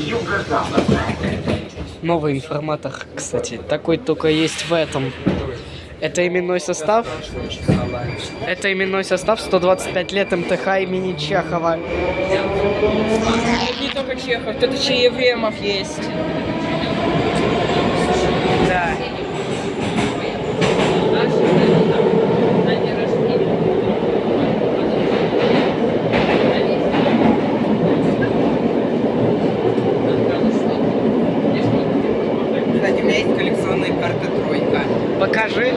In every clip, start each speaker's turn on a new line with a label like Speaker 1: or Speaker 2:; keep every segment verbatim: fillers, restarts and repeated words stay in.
Speaker 1: Новый информатор, кстати. Такой только есть в этом. Это именной состав. Это именной состав сто двадцать пять лет МТХ имени Чехова.
Speaker 2: Не только Чехов, тут еще и Ефремов есть.
Speaker 1: Да.
Speaker 2: Кстати, у меня есть коллекционная карта тройка.
Speaker 1: Покажи.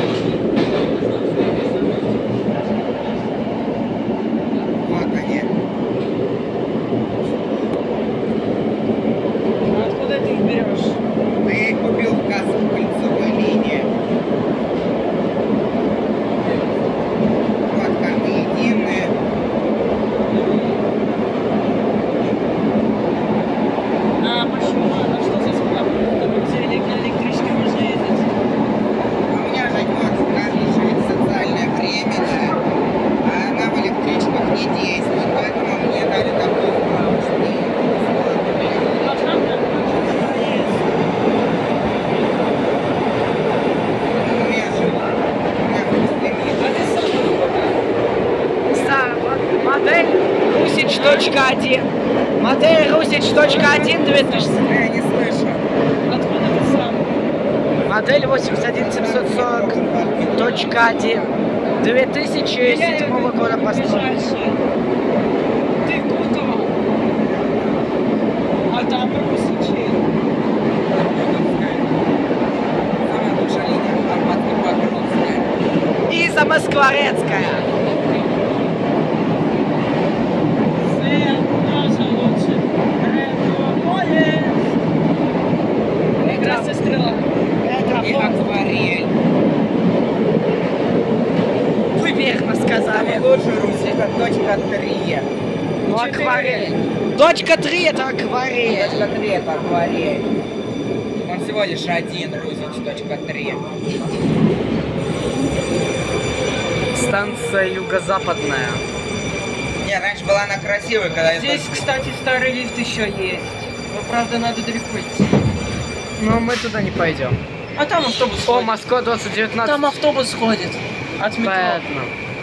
Speaker 2: Вот они.
Speaker 1: Ну, откуда ты их берешь?
Speaker 2: Да я их купил в кассах кольцевой линии. Вот карты единые.
Speaker 1: А почему? А что за склад? Где электрички можно ездить?
Speaker 2: А у меня же вот каждый живет социальное время, да. А она в электричках не действует, поэтому мне дали такую справочку. У меня же, у меня
Speaker 1: Ста- Модель Русич точка один. Модель Русич точка один две тысячи.
Speaker 2: Я не слышу.
Speaker 1: Откуда ты сам? Модель восемьдесят один семьсот сорок точка один две тысячи седьмого года постройки.
Speaker 2: Ты в Пулково. А там пропустили. Самая лучшая линия Арбатка-Покровская.
Speaker 1: И Замоскворецкая.
Speaker 2: Красная стрела.
Speaker 1: Это
Speaker 2: И акварель.
Speaker 1: вы верно сказали.
Speaker 2: Самый лучший Русь это точка три.
Speaker 1: Ну, акварель. Точка три это акварель.
Speaker 2: Точка три это акварель. Он всего лишь один Рузич точка три.
Speaker 1: Станция юго-западная.
Speaker 2: Не, раньше была она красивая, когда
Speaker 3: Здесь,
Speaker 2: это...
Speaker 3: кстати, старый лифт еще есть. Но, правда, надо далеко идти.
Speaker 1: Но мы туда не пойдем.
Speaker 3: А там автобус
Speaker 1: О,
Speaker 3: ходит.
Speaker 1: Москва двадцать девятнадцать.
Speaker 3: Там автобус ходит от метро.
Speaker 1: Поэтому.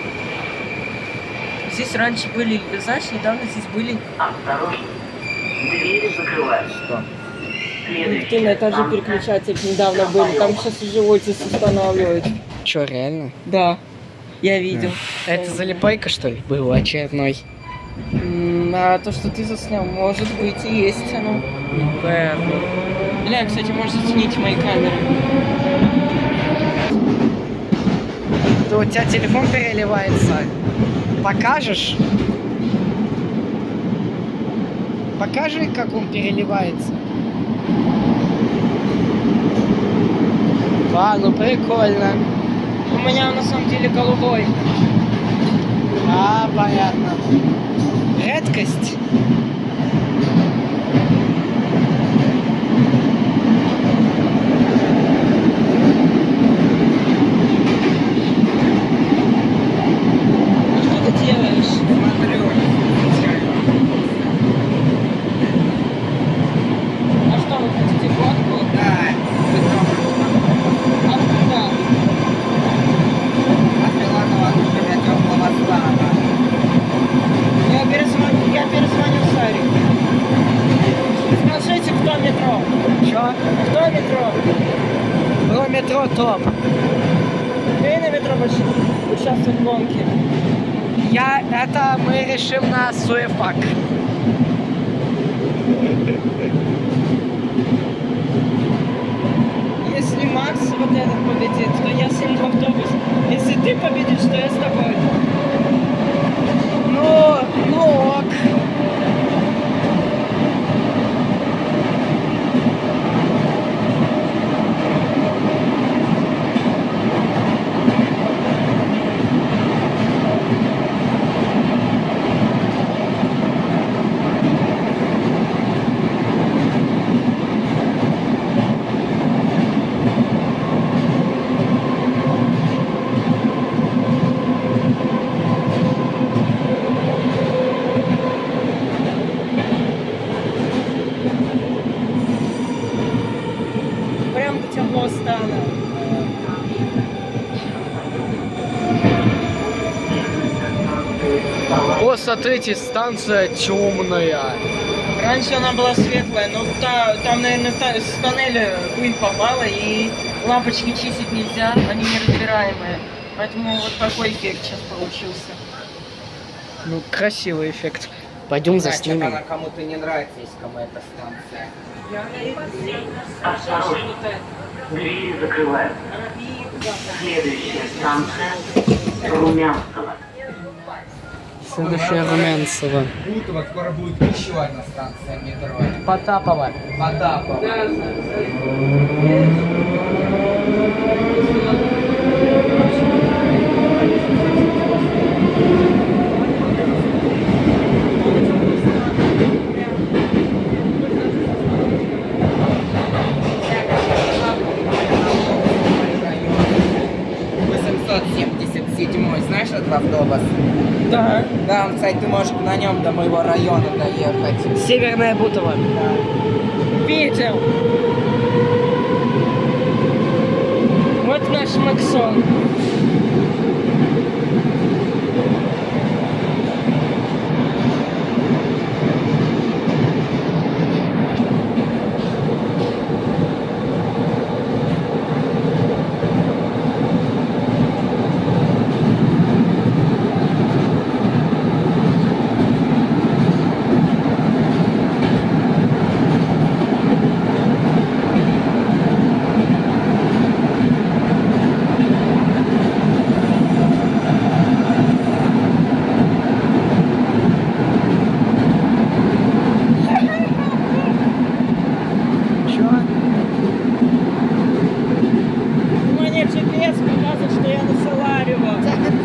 Speaker 3: Здесь раньше были, знаешь, недавно здесь были...
Speaker 4: Осторожно. Двери закрываются.
Speaker 1: Что?
Speaker 3: Ты на этаже переключатель недавно были. Там сейчас уже офис устанавливают.
Speaker 1: Че, реально?
Speaker 3: Да, я видел.
Speaker 1: Это залипайка, что ли, была очередной?
Speaker 3: М, А то, что ты заснял, может быть и есть оно.
Speaker 1: Поэтому.
Speaker 3: Бля, кстати, можешь заценить мои камеры.
Speaker 1: Да у тебя телефон переливается. Покажешь? Покажи, как он переливается. А, ну прикольно.
Speaker 3: У меня на самом деле голубой.
Speaker 1: А, понятно. Редкость.
Speaker 3: А что ты делаешь?
Speaker 2: Смотрю.
Speaker 3: А что, вы хотите фотку?
Speaker 2: Да.
Speaker 3: Откуда?
Speaker 2: От Миланова для теплого стана.
Speaker 3: Я перезвоню, я перезвоню Саре. Скажите, кто метро?
Speaker 1: Чё?
Speaker 3: Кто метро?
Speaker 1: Про метро топ.
Speaker 3: Ты на метро больше участвуй в гонке.
Speaker 1: Я, это мы решим на Суефак.
Speaker 3: Если Макс вот этот победит, то я с ним в автобус. Если ты победишь, то я с тобой.
Speaker 1: Ну, ну ок. смотрите, станция темная.
Speaker 3: Раньше она была светлая, но та, там, наверное, та, с тоннеля пыль попала, и лампочки чистить нельзя, они неразбираемые. Поэтому вот такой эффект сейчас получился.
Speaker 1: Ну, красивый эффект. Пойдем
Speaker 2: Значит,
Speaker 1: заснимем.
Speaker 2: она кому-то не нравится, если кому эта станция.
Speaker 4: Осторожно. Двери закрываются. Следующая станция Румянцево.
Speaker 1: Следующая Румянцево.
Speaker 2: Бутово, скоро будет еще одна станция метро.
Speaker 1: Потапова.
Speaker 2: Потапова. восемьсот семьдесят седьмой, знаешь этот автобус?
Speaker 3: Да.
Speaker 2: Да, он, кстати, ты можешь на нем до моего района доехать.
Speaker 1: Северная Бутово.
Speaker 3: Видел. Вот наш Максон. Мне джи пи эс показывает, что я на Саларево.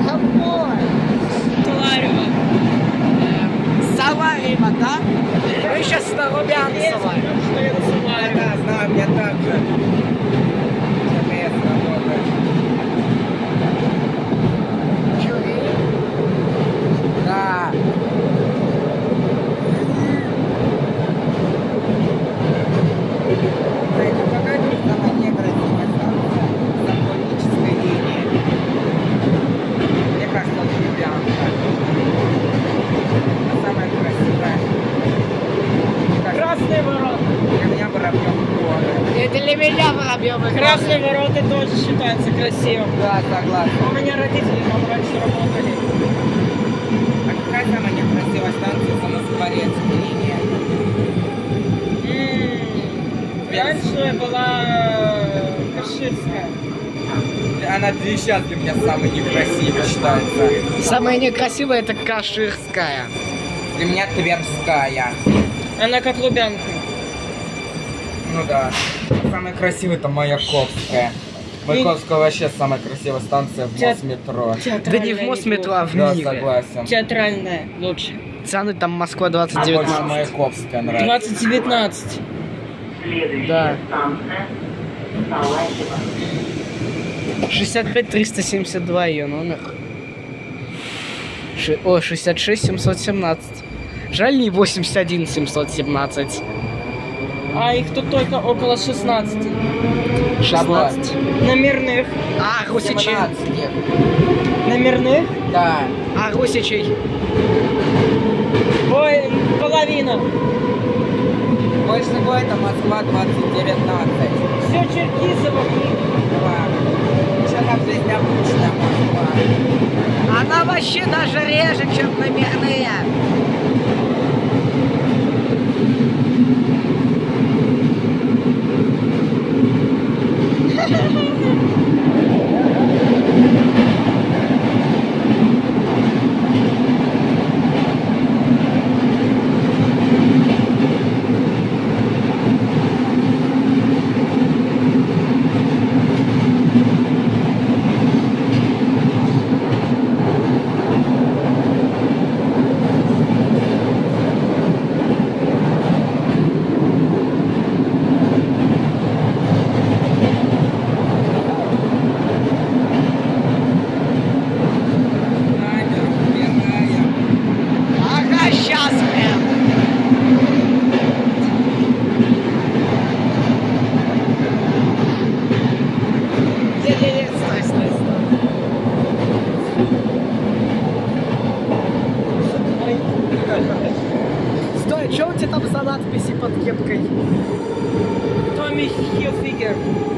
Speaker 3: Саларево.
Speaker 1: Саларево, да? Мы сейчас на Румянцево.
Speaker 3: Что я на Саларево.
Speaker 2: Да, знаю, мне так же. джи пи эс работает. Да. Кстати, покажи, самая некрасивая станция Запорожской линии. Мне кажется, это Лубянка. А самая красивая.
Speaker 3: Красные ворота.
Speaker 2: Для меня Воробьев горы.
Speaker 1: Это для меня Воробьёвы.
Speaker 3: Красные ворота тоже считаются красивым.
Speaker 2: Да, согласен.
Speaker 3: У меня родители там раньше работали.
Speaker 2: А какая самая некрасивая станция Самоскворецкой линии?
Speaker 3: М, Раньше была Каширская.
Speaker 2: Она и сейчас для меня самой некрасивой считается.
Speaker 1: Самая некрасивая это Каширская.
Speaker 2: Для меня Тверская.
Speaker 3: Она как Лубянка.
Speaker 2: Ну да. А самая красивая это Маяковская. Маяковская вообще самая красивая станция в
Speaker 3: Теат-
Speaker 2: Мосметро.
Speaker 1: Да не в Мосметро, а в
Speaker 2: Да,
Speaker 1: Ниве.
Speaker 2: согласен.
Speaker 3: Театральная лучше.
Speaker 1: Цены там Москва двадцать
Speaker 2: А больше
Speaker 1: девятнадцать.
Speaker 2: Маяковская нравится.
Speaker 3: двадцать девятнадцать.
Speaker 4: Следующая
Speaker 1: Да.
Speaker 4: станция Салахино.
Speaker 1: шестьдесят пять триста семьдесят два ее номер. Ши- О, шестьдесят шесть семьсот семнадцать. Жаль, не восемьдесят один семьсот семнадцать.
Speaker 3: А их тут только около шестнадцати.
Speaker 1: шестнадцать.
Speaker 3: Номерных.
Speaker 1: А, Русичей.
Speaker 2: семнадцать лет.
Speaker 3: Номерных.
Speaker 2: Да.
Speaker 1: А, Русичей.
Speaker 3: Ой, половина.
Speaker 2: Больше всего это Москва двадцать девятнадцать.
Speaker 3: Все Черкизово.
Speaker 2: Да. Еще там здесь обычная Москва.
Speaker 1: Она вообще даже реже, чем номерные. Что у тебя там за надписи под кепкой?
Speaker 3: Томми Хилфигер.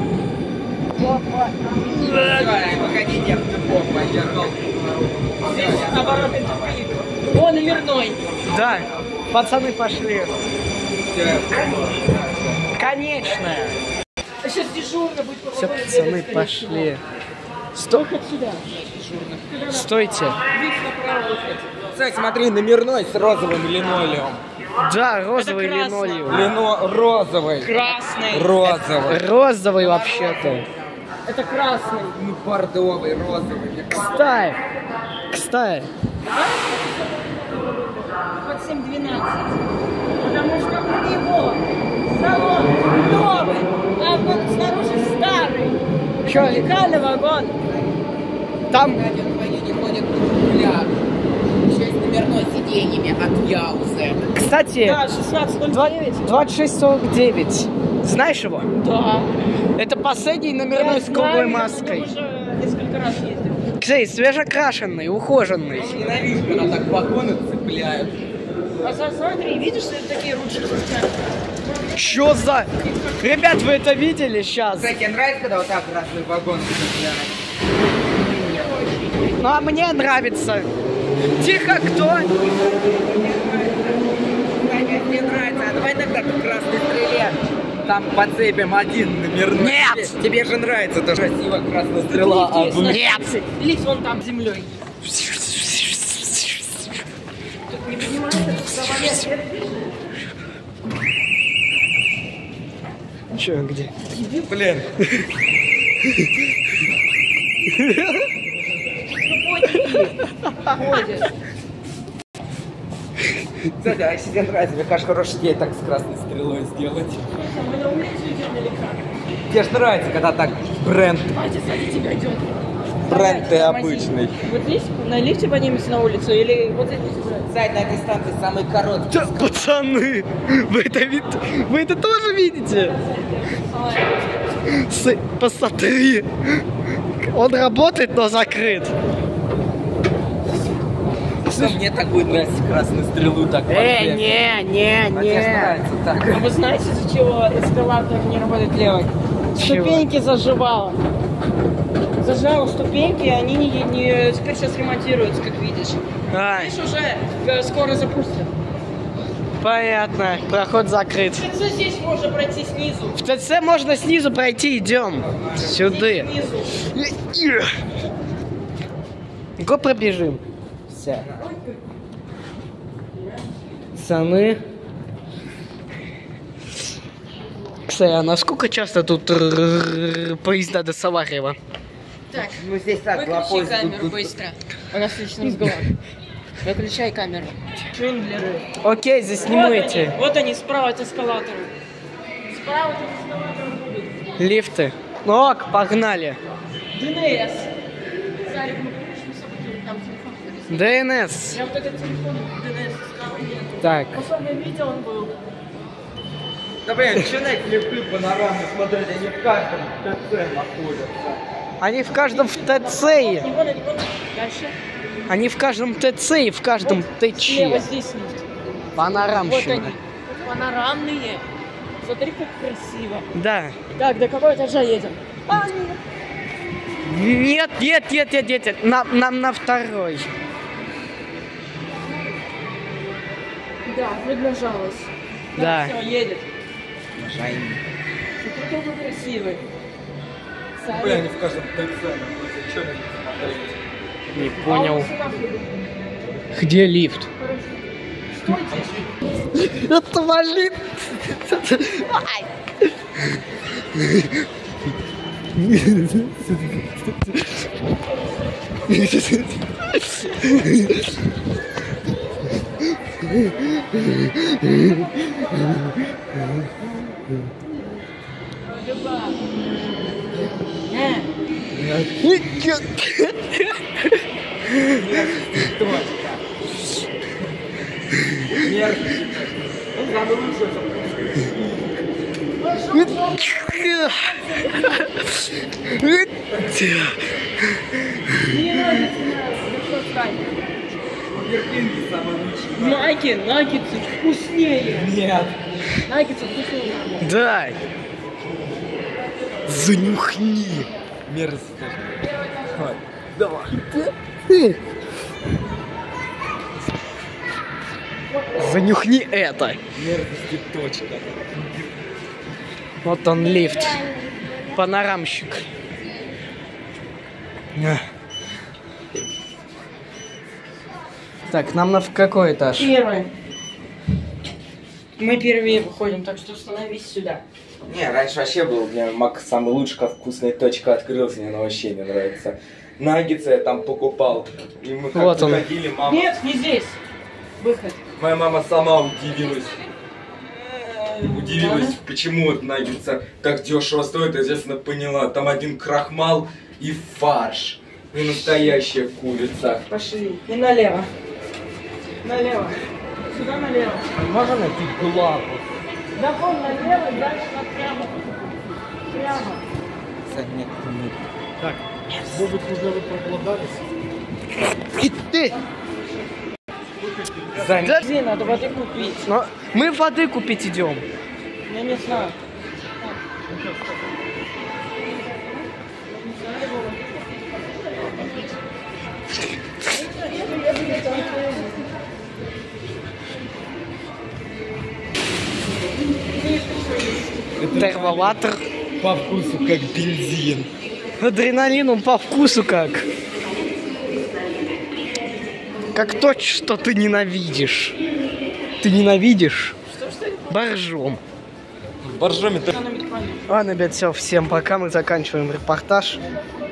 Speaker 2: Все, выходите, я в тупо поехал.
Speaker 3: Здесь оборотный тупик. О, номерной.
Speaker 1: Да, пацаны пошли.
Speaker 2: Все.
Speaker 1: Конечная.
Speaker 3: А сейчас дежурно будет.
Speaker 1: Все, пацаны пошли. Сто...
Speaker 3: Сюда.
Speaker 1: Стойте.
Speaker 3: Здесь направо выходит.
Speaker 2: Кстати, смотри, номерной с розовым линолеум.
Speaker 1: Да, розовый
Speaker 3: Это красно.
Speaker 1: линолеум.
Speaker 2: Лино... Розовый.
Speaker 3: Красный.
Speaker 2: Розовый.
Speaker 1: Розовый вообще-то.
Speaker 3: Это красный.
Speaker 2: Ну, бордовый, розовый. мне кажется.
Speaker 1: Кстати, кстати.
Speaker 3: Вот семь двенадцать. Потому что у него салон новый, а вот снаружи старый.
Speaker 1: Чё?
Speaker 3: Уникальный вагон.
Speaker 1: Там
Speaker 2: Кстати, он твои не ходит гуляк. Еще с номерной сиденьями от Яузы.
Speaker 1: Кстати,
Speaker 3: Да, шестнадцать ноль девять.
Speaker 1: двадцать шесть сорок девять. Знаешь его?
Speaker 3: Да.
Speaker 1: Это последний номерной
Speaker 3: Я
Speaker 1: с круглой
Speaker 3: знаю,
Speaker 1: маской.
Speaker 3: я уже несколько раз ездил.
Speaker 1: Кстати, свежекрашенный, ухоженный.
Speaker 2: Ненавижу, когда так вагоны цепляют.
Speaker 3: А за- смотри, видишь, что это такие ручки специальные?
Speaker 1: Чё за... Ребят, вы это видели сейчас?
Speaker 2: Кстати, тебе нравится, когда вот так красный вагон цепляют?
Speaker 1: Ну а мне нравится. Тихо, кто?
Speaker 2: Кстати, мне нравится. А давай тогда к красной стреле там подцепим один номерной.
Speaker 1: Нет!
Speaker 2: Тебе, тебе же нравится то красиво красная стрела. А вы-
Speaker 1: Нет!
Speaker 3: Лить вон там землей. Тут не понимаешь,
Speaker 1: Чё, где?
Speaker 2: Блин.
Speaker 3: ходит.
Speaker 2: Кстати, а если тебе нравится, мне кажется, хорошая идея так с красной стрелой сделать.
Speaker 3: Мы на улицу идем или как?
Speaker 2: Тебе же нравится, когда так бренд,
Speaker 3: Давайте, сзади тебя идет.
Speaker 2: бренд ты
Speaker 3: Давай,
Speaker 2: обычный.
Speaker 3: Вот здесь на лифте поднимемся на улицу или вот здесь будете брать?
Speaker 2: Кстати, на этой станции самый короткий.
Speaker 1: Да, пацаны, вы это, вид- вы это тоже видите? С- Посмотри. Он работает, но закрыт.
Speaker 2: Что мне так будет нравиться красную стрелу так
Speaker 1: Э,
Speaker 2: подцепить.
Speaker 1: не, не,
Speaker 2: А тебе ж
Speaker 1: не.
Speaker 2: нравится так.
Speaker 3: А вы знаете, из-за чего эскалатор не работает левой?
Speaker 1: Чего?
Speaker 3: Ступеньки заживало. Зажало ступеньки, и они не, не- теперь сейчас ремонтируются, как видишь.
Speaker 1: Ай,
Speaker 3: Видишь, уже э, скоро запустят.
Speaker 1: понятно, проход закрыт.
Speaker 3: В ТЦ здесь можно пройти снизу.
Speaker 1: В ТЦ можно снизу пройти, идем. Сюда.
Speaker 3: Снизу.
Speaker 1: Го пробежим. Все. Пацаны. Кстати, а насколько часто тут р-р-р поезда до Саварева?
Speaker 3: Так,
Speaker 2: Ну здесь так,
Speaker 3: выключи
Speaker 2: лопось
Speaker 3: камеру
Speaker 2: тут-
Speaker 3: быстро. У нас личный разговор. Выключай камеру. Шиндлеры.
Speaker 1: Окей, заснимайте.
Speaker 3: Вот они, вот они, справа от эскалатора. Справа от эскалатора будут.
Speaker 1: Лифты. Ну ок, погнали.
Speaker 3: ДНС. Зарик, мы включим с собой, там телефон повесил.
Speaker 1: ДНС.
Speaker 3: Я вот этот телефон ДНС искал, нет.
Speaker 1: Так.
Speaker 3: Особое видео он был.
Speaker 2: Да блин, что на эти лифты панорамы смотреть, они в каждом ТЦ находятся.
Speaker 1: Они в каждом в ТЦ.
Speaker 3: Не вон, они вон. Дальше.
Speaker 1: Они в каждом ТЦ и в каждом
Speaker 3: Слева
Speaker 1: ТЧ.
Speaker 3: здесь лифт. Вот
Speaker 1: Панорамщина.
Speaker 3: они. Панорамные. Смотри, как красиво.
Speaker 1: Да.
Speaker 3: Так, до какого этажа едем? А, нет.
Speaker 1: Нет, нет, нет, нет, нет, нет. Нам, нам на второй.
Speaker 3: Да, приближалась.
Speaker 1: Да.
Speaker 3: Все, едет.
Speaker 2: Шайн.
Speaker 3: Смотри, какой красивый.
Speaker 2: Блин, они в каждом ТЦ находятся, что на них смотреть?
Speaker 1: Не
Speaker 3: А
Speaker 1: понял.
Speaker 3: он сюда придет.
Speaker 1: Где лифт?
Speaker 3: Стойте.
Speaker 1: Отвали!
Speaker 3: Люба. Э,
Speaker 2: Мерзкий. Он загрузился.
Speaker 3: не надо, не надо. Ну что, встань.
Speaker 5: Бургеркинги самые лучшие.
Speaker 3: Найки, наггетсы вкуснее.
Speaker 5: Нет.
Speaker 3: Наггетсы вкуснее.
Speaker 1: Дай. Занюхни.
Speaker 5: Мерзко. Давай.
Speaker 1: Занюхни это.
Speaker 5: Мерзости точка.
Speaker 1: Вот он лифт. Панорамщик. Так, нам на в какой этаж?
Speaker 3: Первый. Мы первые выходим, так что становись сюда.
Speaker 5: Не, раньше вообще был, мне Мак самый лучший, как вкусная точка открылся, мне она вообще не нравится. Наггетсы я там покупал. И мы как
Speaker 1: Вот он.
Speaker 5: выходили, мама...
Speaker 3: Нет, не здесь. Выход.
Speaker 5: Моя мама сама удивилась. Удивилась, почему вот наггетсы так дешево стоят, я, естественно, поняла. Там один крахмал и фарш. И настоящая курица.
Speaker 3: Пошли. И налево. Налево. Сюда налево.
Speaker 5: Можно найти главу?
Speaker 3: Да вон налево, и дальше направо. Прямо.
Speaker 1: Так,
Speaker 5: Может, уже вы проголодались?
Speaker 1: и ты.
Speaker 5: За...
Speaker 1: Да,
Speaker 3: Где надо воды купить?
Speaker 1: но мы воды купить идем.
Speaker 3: Я не знаю.
Speaker 1: Терволатор.
Speaker 5: По вкусу как бензин.
Speaker 1: Адреналин, он по вкусу как. Как то, что ты ненавидишь. Ты ненавидишь боржом.
Speaker 5: Боржоми-то...
Speaker 1: Ладно, ребят, все, всем пока, мы заканчиваем репортаж.